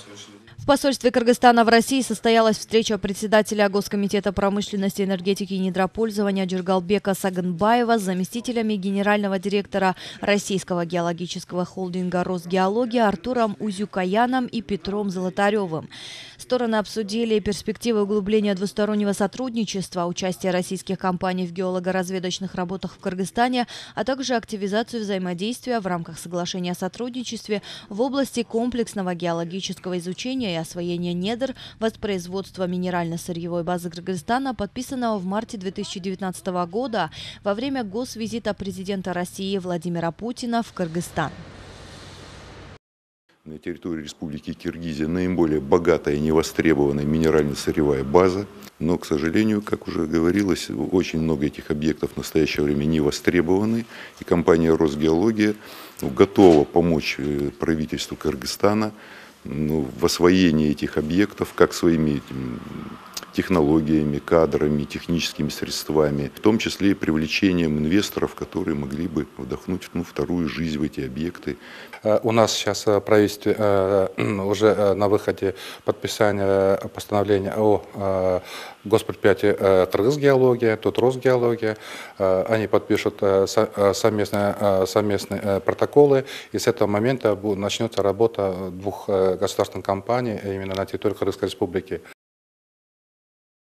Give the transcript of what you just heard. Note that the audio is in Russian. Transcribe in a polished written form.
В посольстве Кыргызстана в России состоялась встреча председателя Госкомитета промышленности, энергетики и недропользования Джургалбека Сагынбаева с заместителями генерального директора Российского геологического холдинга «Росгеология» Артуром Узюкаяном и Петром Золотаревым. Стороны обсудили перспективы углубления двустороннего сотрудничества, участие российских компаний в геолого-разведочных работах в Кыргызстане, а также активизацию взаимодействия в рамках соглашения о сотрудничестве в области комплексного геологического изучения и освоения недр, воспроизводства минерально-сырьевой базы Кыргызстана, подписанного в марте 2019 года во время госвизита президента России Владимира Путина в Кыргызстан. На территории Республики Киргизия наиболее богатая и невостребованная минерально-сырьевая база. Но, к сожалению, как уже говорилось, очень много этих объектов в настоящее время не востребованы. И компания «Росгеология» готова помочь правительству Кыргызстана в освоении этих объектов как своими технологиями, кадрами, техническими средствами, в том числе и привлечением инвесторов, которые могли бы вдохнуть вторую жизнь в эти объекты. У нас сейчас в правительстве уже на выходе подписание постановления о госпредприятии «Кыргызгеология», тут «Росгеология». Они подпишут совместные протоколы, и с этого момента начнется работа двух государственных компаний именно на территории Кыргызской республики.